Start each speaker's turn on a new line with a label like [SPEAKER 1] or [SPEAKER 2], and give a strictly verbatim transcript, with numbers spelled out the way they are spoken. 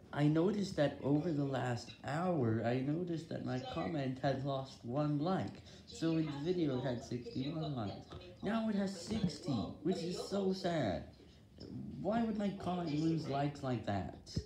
[SPEAKER 1] I noticed that over the last hour, I noticed that my comment had lost one like, so its video had sixty-one likes. Now it has sixty, which is so sad. Why would my comment lose likes like that?